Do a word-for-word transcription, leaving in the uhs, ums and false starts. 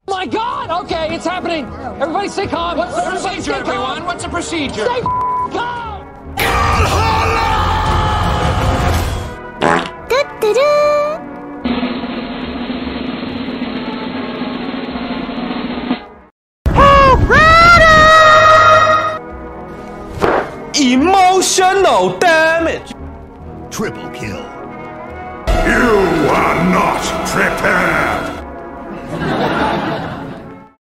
My God! Okay, it's happening. Everybody stay calm. What's the Everybody procedure, stay calm. everyone? What's the procedure? Stay calm. Emotional damage. Triple kill. You are not prepared!